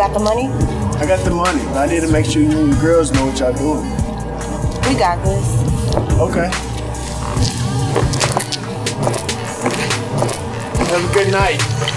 got the money? I got the money, but I need to make sure you and your girls know what y'all doing. We got this. Okay. Have a good night.